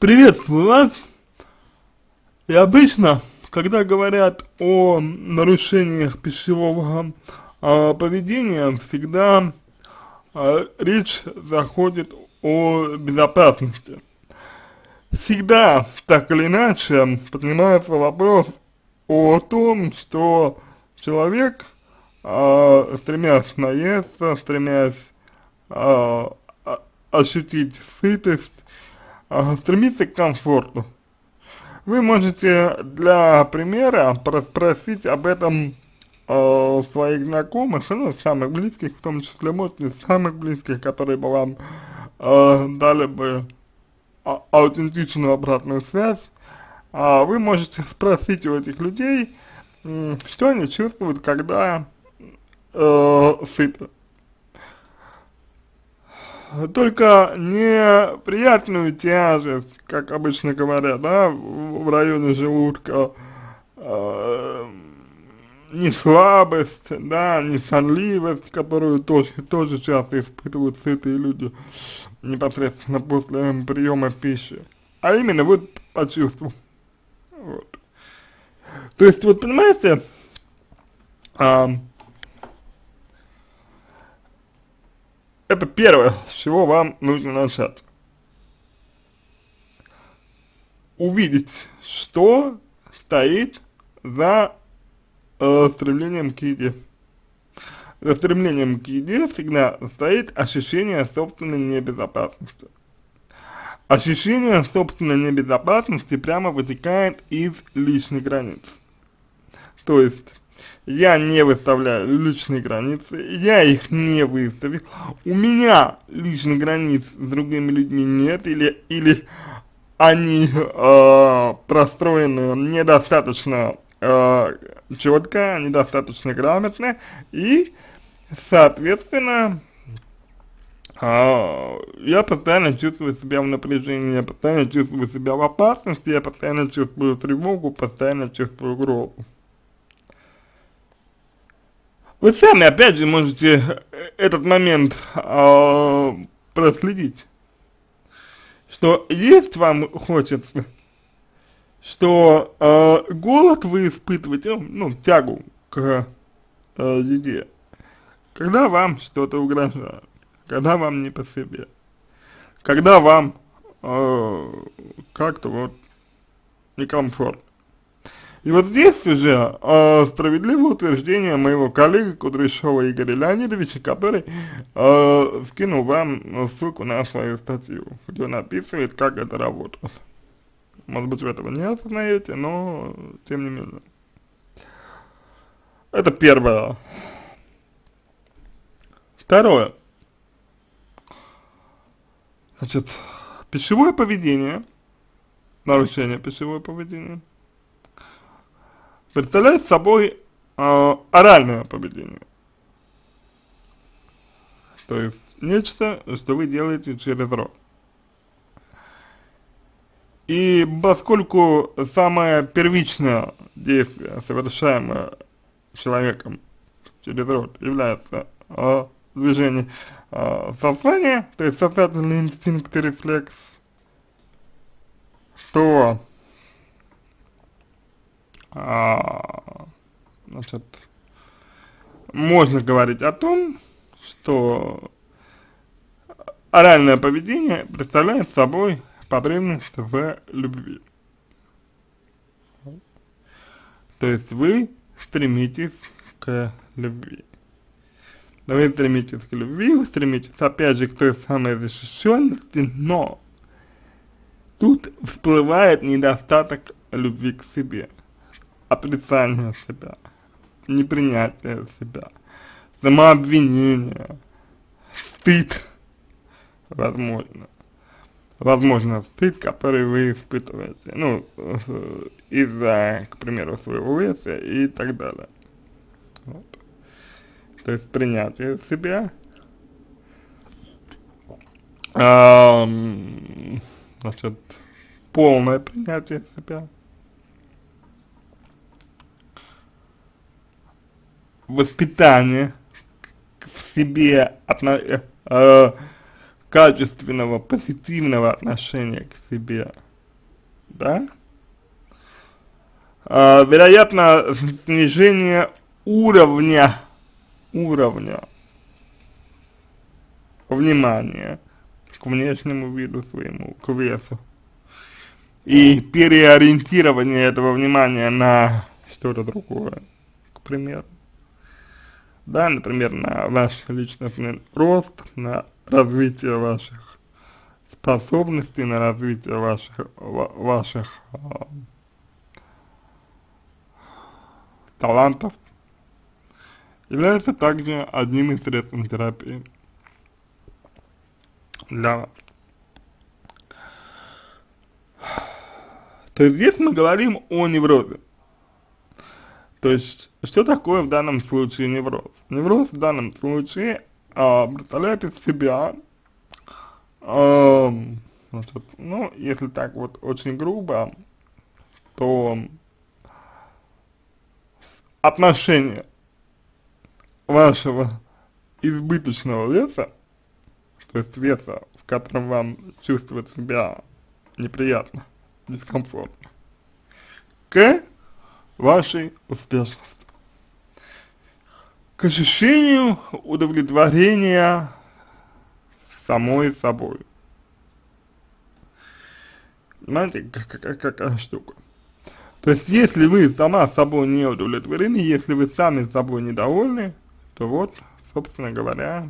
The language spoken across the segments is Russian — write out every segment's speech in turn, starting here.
Приветствую вас. И обычно, когда говорят о нарушениях пищевого поведения, всегда речь заходит о безопасности. Всегда, так или иначе, поднимается вопрос о том, что человек, стремясь наесться, стремясь а, ощутить сытость, стремится к комфорту. Вы можете для примера спросить об этом своих знакомых, ну, самых близких, в том числе, может, не самых близких, которые бы вам дали бы аутентичную обратную связь. Вы можете спросить у этих людей, что они чувствуют, когда сыты. Только не приятную тяжесть, как обычно говорят, да, в районе желудка, не слабость, да, не сонливость, которую тоже часто испытывают сытые люди непосредственно после приема пищи, а именно вот по чувству. Вот. То есть, вот понимаете, это первое, с чего вам нужно начать. Увидеть, что стоит за стремлением к еде. За стремлением к еде всегда стоит ощущение собственной небезопасности. Ощущение собственной небезопасности прямо вытекает из личных границ. То есть, я не выставляю личные границы, я их не выставил, у меня личных границ с другими людьми нет, или они простроены недостаточно четко, недостаточно грамотно, и, соответственно, я постоянно чувствую себя в напряжении, я постоянно чувствую себя в опасности, я постоянно чувствую тревогу, постоянно чувствую угрозу. Вы сами, опять же, можете этот момент проследить, что есть вам хочется, что голод вы испытываете, ну, тягу к еде, когда вам что-то угрожает, когда вам не по себе, когда вам как-то вот некомфортно. И вот здесь уже справедливое утверждение моего коллеги Кудряшова Игоря Леонидовича, который скинул вам ссылку на свою статью, где он описывает, как это работает. Может быть, вы этого не осознаете, но тем не менее. Это первое. Второе. Значит, пищевое поведение, нарушение пищевого поведения представляет собой оральное поведение. То есть нечто, что вы делаете через рот. И поскольку самое первичное действие, совершаемое человеком через рот, является движение сознания, то есть сознательный инстинкт и рефлекс, то значит, можно говорить о том, что оральное поведение представляет собой потребность в любви. То есть вы стремитесь к любви. Вы стремитесь к любви, вы стремитесь опять же к той самой защищенности, но тут всплывает недостаток любви к себе, отрицание себя, непринятие себя, самообвинение, стыд, возможно, стыд, который вы испытываете, ну, из-за, к примеру, своего веса и так далее. Вот. То есть принятие себя, значит, полное принятие себя, воспитание в себе качественного, позитивного отношения к себе, да? Вероятно, снижение уровня внимания к внешнему виду своему, к весу. И переориентирование этого внимания на что-то другое, к примеру. Да, например, на ваш личностный рост, на развитие ваших способностей, на развитие ваших талантов, является также одним из средств терапии для вас. То есть здесь мы говорим о неврозе. То есть, что такое в данном случае невроз? Невроз в данном случае представляет из себя, значит, ну, если так вот очень грубо, то отношение вашего избыточного веса, то есть веса, в котором вам чувствовать себя неприятно, дискомфортно, к вашей успешности, к ощущению удовлетворения самой собой. Понимаете, какая штука? То есть, если вы сама собой не удовлетворены, если вы сами собой недовольны, то вот, собственно говоря,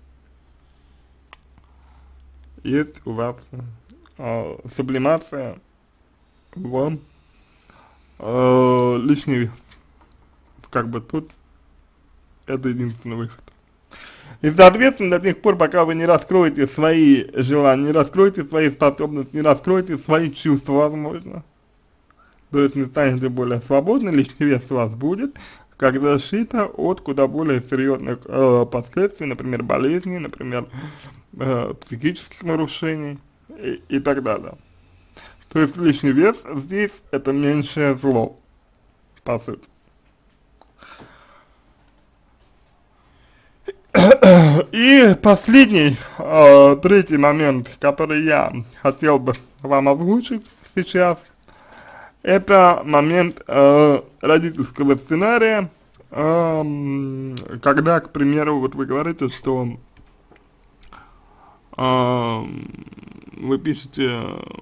есть у вас сублимация в лишний вес. Как бы тут это единственный выход. И, соответственно, до тех пор, пока вы не раскроете свои желания, не раскроете свои способности, не раскроете свои чувства, возможно, то есть не станете более свободны, лишний вес у вас будет, как защита от куда более серьезных последствий, например, болезней, например, психических нарушений и так далее. То есть лишний вес здесь это меньшее зло, по сути. И последний, третий момент, который я хотел бы вам озвучить сейчас, это момент родительского сценария, когда, к примеру, вот вы говорите, что вы пишете,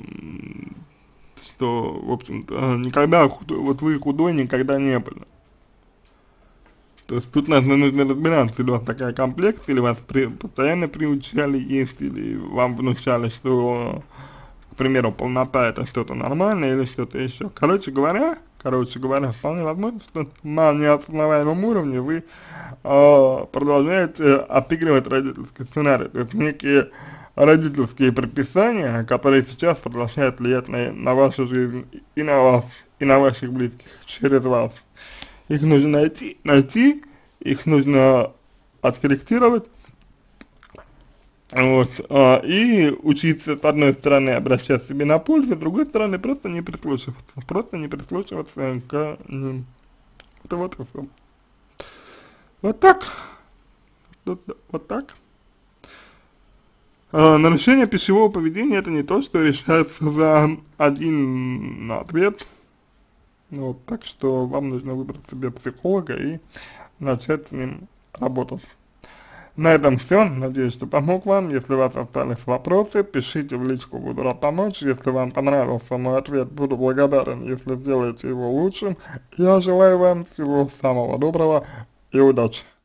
что, в общем-то, никогда, вот вы худой никогда не были. То есть тут нужно разбираться, или у вас такая комплекция, или вас постоянно приучали есть, или вам внушали, что, к примеру, полнота это что-то нормальное, или что-то еще. Короче говоря, вполне возможно, что на неосознаваемом уровне вы продолжаете отыгрывать родительский сценарий, то есть некие родительские предписания, которые сейчас продолжают влиять на вашу жизнь и на вас, и на ваших близких через вас. Их нужно найти, их нужно откорректировать, вот, и учиться, с одной стороны, обращать себе на пользу, с другой стороны, просто не прислушиваться к ним. Это вот и все. Вот так. Вот так. Нарушение пищевого поведения это не то, что решается за один ответ. Вот, так что вам нужно выбрать себе психолога и начать с ним работать. На этом все. Надеюсь, что помог вам. Если у вас остались вопросы, пишите в личку, буду рад помочь. Если вам понравился мой ответ, буду благодарен, если сделаете его лучшим. Я желаю вам всего самого доброго и удачи.